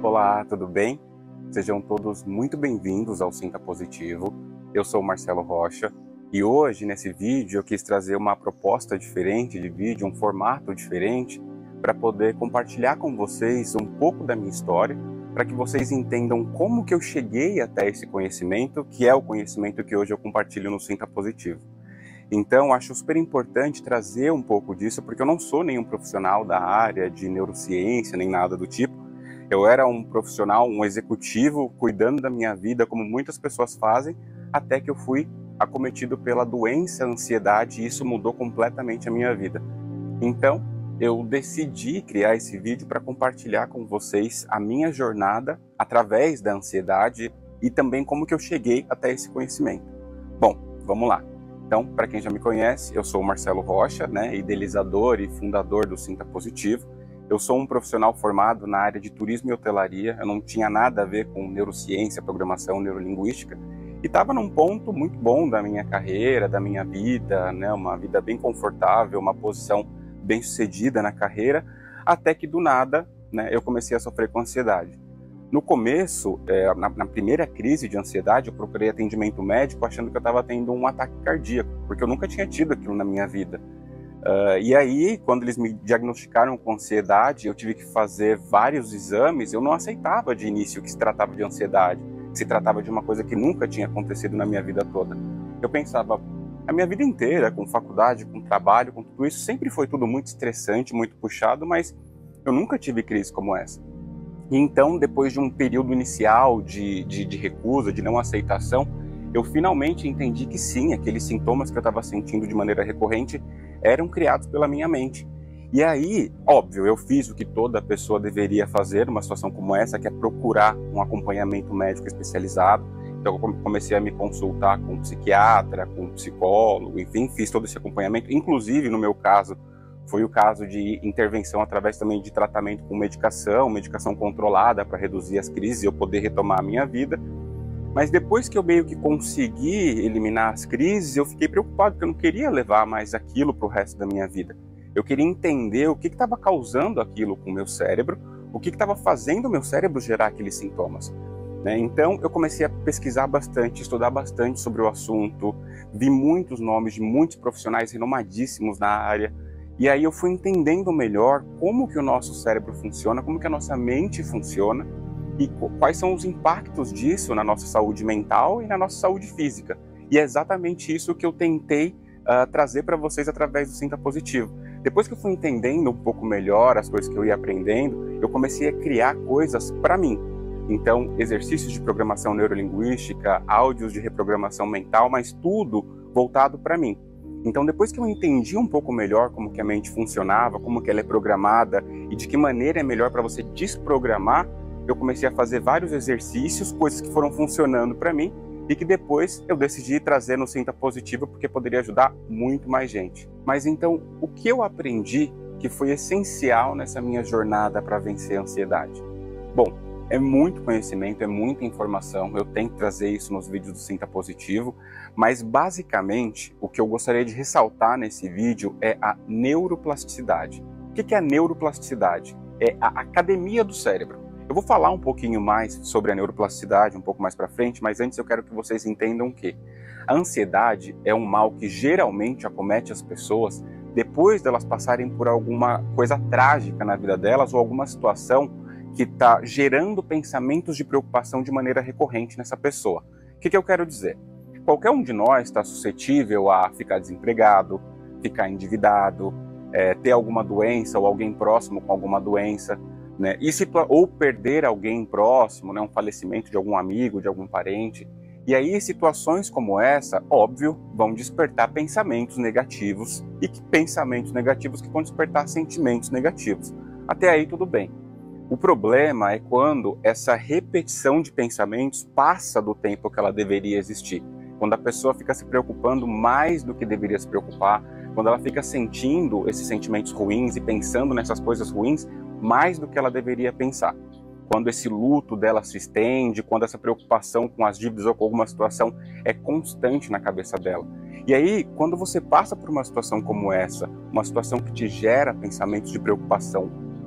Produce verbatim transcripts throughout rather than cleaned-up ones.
Olá, tudo bem? Sejam todos muito bem-vindos ao Sinta Positivo. Eu sou o Marcelo Rocha e hoje, nesse vídeo, eu quis trazer uma proposta diferente de vídeo, um formato diferente, para poder compartilhar com vocês um pouco da minha história, para que vocês entendam como que eu cheguei até esse conhecimento, que é o conhecimento que hoje eu compartilho no Sinta Positivo. Então, acho super importante trazer um pouco disso, porque eu não sou nenhum profissional da área de neurociência, nem nada do tipo. Eu era um profissional, um executivo, cuidando da minha vida, como muitas pessoas fazem, até que eu fui acometido pela doença, ansiedade, e isso mudou completamente a minha vida. Então, eu decidi criar esse vídeo para compartilhar com vocês a minha jornada através da ansiedade e também como que eu cheguei até esse conhecimento. Bom, vamos lá. Então, para quem já me conhece, eu sou o Marcelo Rocha, né, idealizador e fundador do Sinta Positivo. Eu sou um profissional formado na área de turismo e hotelaria, eu não tinha nada a ver com neurociência, programação, neurolinguística, e estava num ponto muito bom da minha carreira, da minha vida, né, uma vida bem confortável, uma posição bem sucedida na carreira, até que do nada, né, eu comecei a sofrer com ansiedade. No começo, é, na, na primeira crise de ansiedade, eu procurei atendimento médico achando que eu estava tendo um ataque cardíaco, porque eu nunca tinha tido aquilo na minha vida. Uh, e aí, quando eles me diagnosticaram com ansiedade, eu tive que fazer vários exames, eu não aceitava de início que se tratava de ansiedade, que se tratava de uma coisa que nunca tinha acontecido na minha vida toda. Eu pensava, a minha vida inteira, com faculdade, com trabalho, com tudo isso, sempre foi tudo muito estressante, muito puxado, mas eu nunca tive crise como essa. E então, depois de um período inicial de, de, de recusa, de não aceitação, eu finalmente entendi que sim, aqueles sintomas que eu estava sentindo de maneira recorrente eram criados pela minha mente. E aí, óbvio, eu fiz o que toda pessoa deveria fazer numa situação como essa, que é procurar um acompanhamento médico especializado. Então eu comecei a me consultar com um psiquiatra, com um psicólogo, enfim, fiz todo esse acompanhamento. Inclusive, no meu caso, foi o caso de intervenção através também de tratamento com medicação, medicação controlada para reduzir as crises e eu poder retomar a minha vida. Mas depois que eu meio que consegui eliminar as crises, eu fiquei preocupado, porque eu não queria levar mais aquilo para o resto da minha vida. Eu queria entender o que estava causando aquilo com o meu cérebro, o que estava fazendo o meu cérebro gerar aqueles sintomas. Né? Então eu comecei a pesquisar bastante, estudar bastante sobre o assunto, vi muitos nomes de muitos profissionais renomadíssimos na área, e aí eu fui entendendo melhor como que o nosso cérebro funciona, como que a nossa mente funciona, e quais são os impactos disso na nossa saúde mental e na nossa saúde física. E é exatamente isso que eu tentei uh, trazer para vocês através do Sinta Positivo. Depois que eu fui entendendo um pouco melhor as coisas que eu ia aprendendo, eu comecei a criar coisas para mim. Então, exercícios de programação neurolinguística, áudios de reprogramação mental, mas tudo voltado para mim. Então, depois que eu entendi um pouco melhor como que a mente funcionava, como que ela é programada e de que maneira é melhor para você desprogramar, eu comecei a fazer vários exercícios, coisas que foram funcionando para mim e que depois eu decidi trazer no Sinta Positivo porque poderia ajudar muito mais gente. Mas então, o que eu aprendi que foi essencial nessa minha jornada para vencer a ansiedade? Bom, é muito conhecimento, é muita informação, eu tento trazer isso nos vídeos do Sinta Positivo, mas basicamente o que eu gostaria de ressaltar nesse vídeo é a neuroplasticidade. O que é a neuroplasticidade? É a academia do cérebro. Eu vou falar um pouquinho mais sobre a neuroplasticidade um pouco mais para frente, mas antes eu quero que vocês entendam que a ansiedade é um mal que geralmente acomete as pessoas depois delas passarem por alguma coisa trágica na vida delas ou alguma situação que está gerando pensamentos de preocupação de maneira recorrente nessa pessoa. O que, que eu quero dizer? Qualquer um de nós está suscetível a ficar desempregado, ficar endividado, é, ter alguma doença ou alguém próximo com alguma doença, né? E se, ou perder alguém próximo, né? Um falecimento de algum amigo, de algum parente. E aí situações como essa, óbvio, vão despertar pensamentos negativos e que pensamentos negativos que vão despertar sentimentos negativos. Até aí tudo bem. O problema é quando essa repetição de pensamentos passa do tempo que ela deveria existir. Quando a pessoa fica se preocupando mais do que deveria se preocupar, quando ela fica sentindo esses sentimentos ruins e pensando nessas coisas ruins mais do que ela deveria pensar. Quando esse luto dela se estende, quando essa preocupação com as dívidas ou com alguma situação é constante na cabeça dela. E aí, quando você passa por uma situação como essa, uma situação que te gera pensamentos de preocupação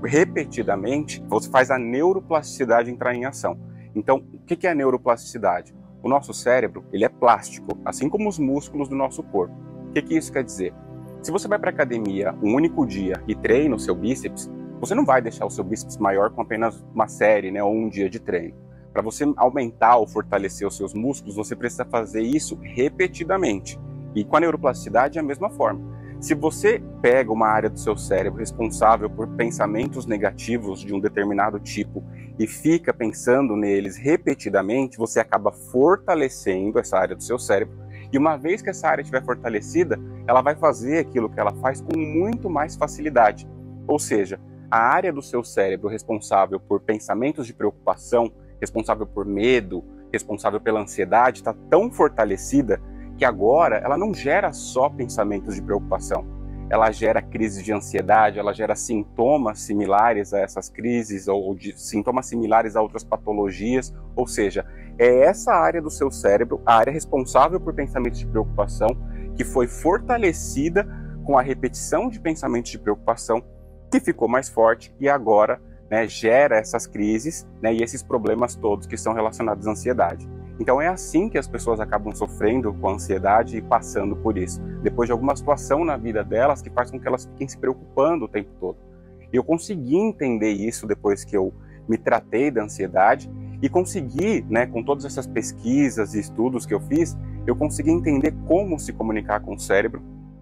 repetidamente, você faz a neuroplasticidade entrar em ação. Então, o que é a neuroplasticidade? O nosso cérebro, ele é plástico, assim como os músculos do nosso corpo. O que que isso quer dizer? Se você vai para a academia um único dia e treina o seu bíceps, você não vai deixar o seu bíceps maior com apenas uma série, né, ou um dia de treino. Para você aumentar ou fortalecer os seus músculos, você precisa fazer isso repetidamente. E com a neuroplasticidade é a mesma forma. Se você pega uma área do seu cérebro responsável por pensamentos negativos de um determinado tipo e fica pensando neles repetidamente, você acaba fortalecendo essa área do seu cérebro. E uma vez que essa área estiver fortalecida, ela vai fazer aquilo que ela faz com muito mais facilidade. Ou seja, a área do seu cérebro responsável por pensamentos de preocupação, responsável por medo, responsável pela ansiedade, está tão fortalecida que agora ela não gera só pensamentos de preocupação. Ela gera crises de ansiedade, ela gera sintomas similares a essas crises ou de, sintomas similares a outras patologias. Ou seja, é essa área do seu cérebro, a área responsável por pensamentos de preocupação, que foi fortalecida com a repetição de pensamentos de preocupação, que ficou mais forte e agora, né, gera essas crises, né, e esses problemas todos que são relacionados à ansiedade. Então é assim que as pessoas acabam sofrendo com a ansiedade e passando por isso, depois de alguma situação na vida delas que faz com que elas fiquem se preocupando o tempo todo. E eu consegui entender isso depois que eu me tratei da ansiedade e consegui, né, com todas essas pesquisas e estudos que eu fiz, eu consegui entender como se comunicar com o cérebro.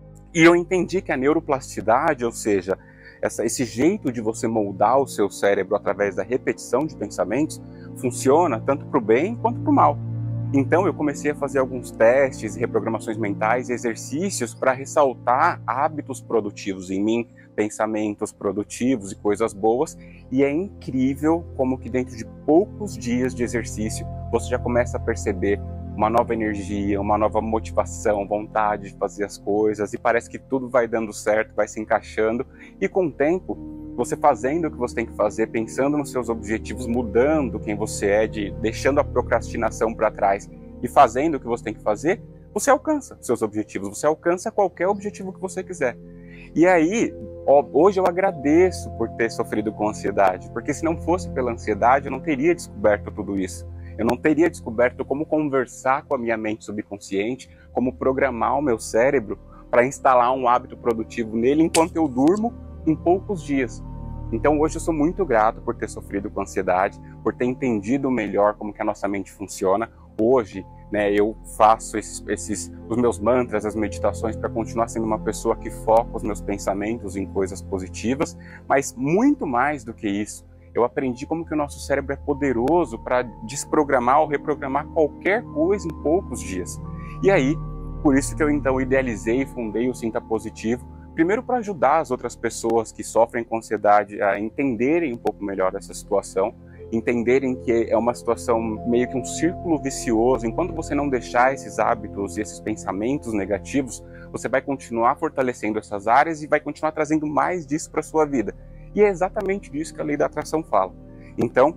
E eu entendi que a neuroplasticidade, ou seja, essa, esse jeito de você moldar o seu cérebro através da repetição de pensamentos, funciona tanto para o bem quanto para o mal. Então eu comecei a fazer alguns testes, reprogramações mentais e exercícios para ressaltar hábitos produtivos em mim, pensamentos produtivos e coisas boas, e é incrível como que dentro de poucos dias de exercício você já começa a perceber uma nova energia, uma nova motivação, vontade de fazer as coisas, e parece que tudo vai dando certo, vai se encaixando, e com o tempo, você fazendo o que você tem que fazer, pensando nos seus objetivos, mudando quem você é, de, deixando a procrastinação para trás e fazendo o que você tem que fazer, você alcança seus objetivos, você alcança qualquer objetivo que você quiser. E aí, ó, hoje eu agradeço por ter sofrido com ansiedade, porque se não fosse pela ansiedade, eu não teria descoberto tudo isso. Eu não teria descoberto como conversar com a minha mente subconsciente, como programar o meu cérebro para instalar um hábito produtivo nele enquanto eu durmo em poucos dias. Então hoje eu sou muito grato por ter sofrido com ansiedade, por ter entendido melhor como que a nossa mente funciona. Hoje, né, eu faço esses, esses, os meus mantras, as meditações para continuar sendo uma pessoa que foca os meus pensamentos em coisas positivas, mas muito mais do que isso, eu aprendi como que o nosso cérebro é poderoso para desprogramar ou reprogramar qualquer coisa em poucos dias. E aí, por isso que eu então idealizei e fundei o Sinta Positivo, primeiro para ajudar as outras pessoas que sofrem com ansiedade a entenderem um pouco melhor essa situação, entenderem que é uma situação meio que um círculo vicioso. Enquanto você não deixar esses hábitos e esses pensamentos negativos, você vai continuar fortalecendo essas áreas e vai continuar trazendo mais disso para a sua vida. E é exatamente disso que a lei da atração fala. Então,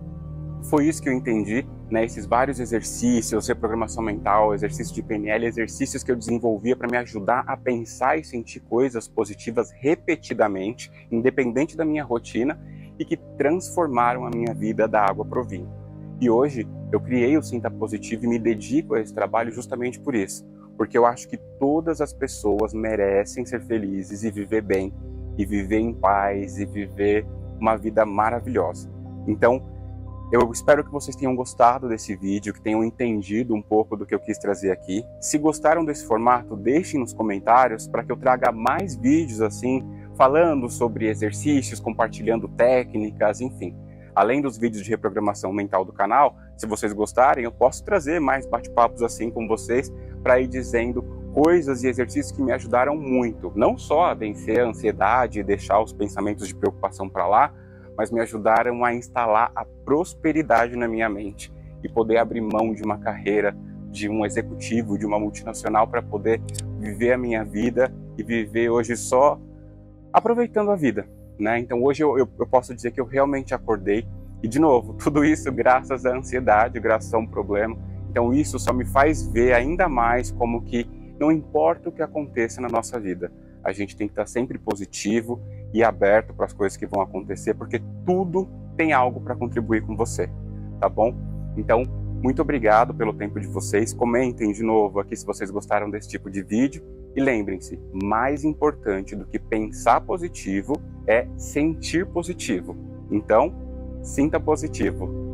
foi isso que eu entendi, né? Esses vários exercícios, reprogramação mental, exercícios de P N L, exercícios que eu desenvolvia para me ajudar a pensar e sentir coisas positivas repetidamente, independente da minha rotina, e que transformaram a minha vida da água para o vinho. E hoje eu criei o Sinta Positivo e me dedico a esse trabalho justamente por isso, porque eu acho que todas as pessoas merecem ser felizes e viver bem, e viver em paz, e viver uma vida maravilhosa. Então, eu espero que vocês tenham gostado desse vídeo, que tenham entendido um pouco do que eu quis trazer aqui. Se gostaram desse formato, deixem nos comentários para que eu traga mais vídeos assim, falando sobre exercícios, compartilhando técnicas, enfim. Além dos vídeos de reprogramação mental do canal, se vocês gostarem, eu posso trazer mais bate-papos assim com vocês para ir dizendo coisas e exercícios que me ajudaram muito, não só a vencer a ansiedade e deixar os pensamentos de preocupação para lá, mas me ajudaram a instalar a prosperidade na minha mente e poder abrir mão de uma carreira de um executivo, de uma multinacional, para poder viver a minha vida e viver hoje só aproveitando a vida, né? Então hoje eu, eu, eu posso dizer que eu realmente acordei e, de novo, tudo isso graças à ansiedade, graças a um problema. Então isso só me faz ver ainda mais como que não importa o que aconteça na nossa vida, a gente tem que estar sempre positivo e aberto para as coisas que vão acontecer, porque tudo tem algo para contribuir com você, tá bom? Então, muito obrigado pelo tempo de vocês. Comentem de novo aqui se vocês gostaram desse tipo de vídeo. E lembrem-se, mais importante do que pensar positivo é sentir positivo. Então, sinta positivo.